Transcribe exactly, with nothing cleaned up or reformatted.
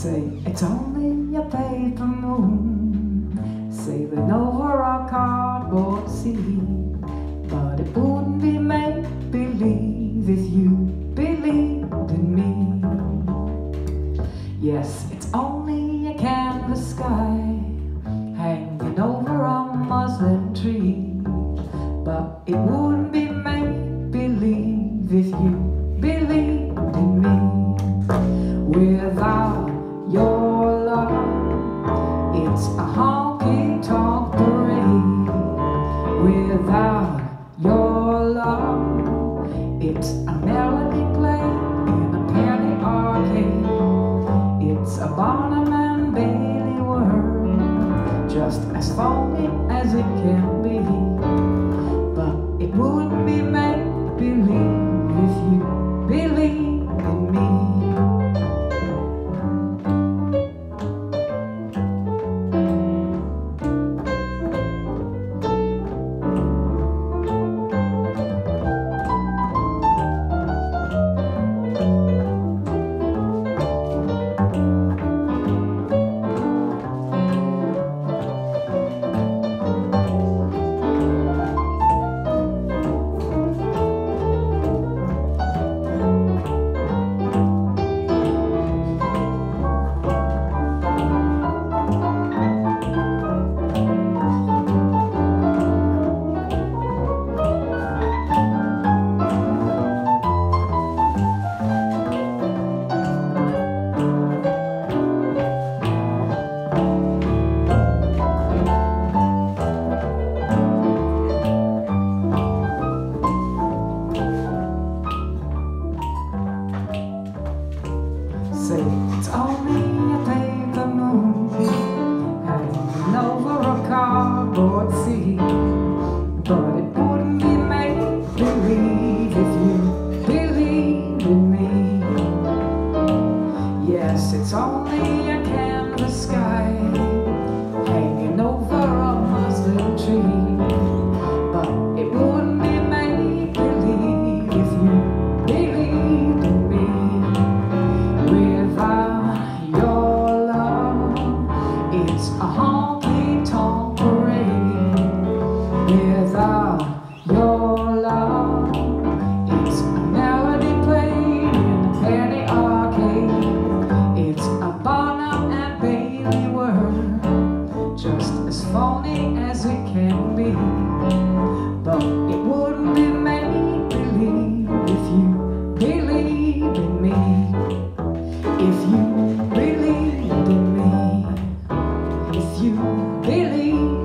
Say it's only a paper moon sailing over a cardboard sea, but it wouldn't be make-believe if you believed in me. Yes, it's only a canvas sky hanging over a muslin tree, but it wouldn't be make-believe if you believed in me. Without your love, it's a honky-tonk parade. Without your love, it's a melody played in a penny arcade. It's a Barnum and Bailey world, just as phony as it can be, but it wouldn't be make-believe if you believed in me. Say it's only a paper moon hanging over a cardboard sea, but it wouldn't be make-believe if you believed in me. Yes, it's only a canvas sky hanging over a muslin tree, but it wouldn't be make-believe if you believed in me. Without your love, it's a honky-tonk parade. Without your love, it's a melody played in a penny arcade. It's a Barnum and Bailey world, just as phony as it can be, but it wouldn't be make-believe if you believed in me. If you believed in me, if you believed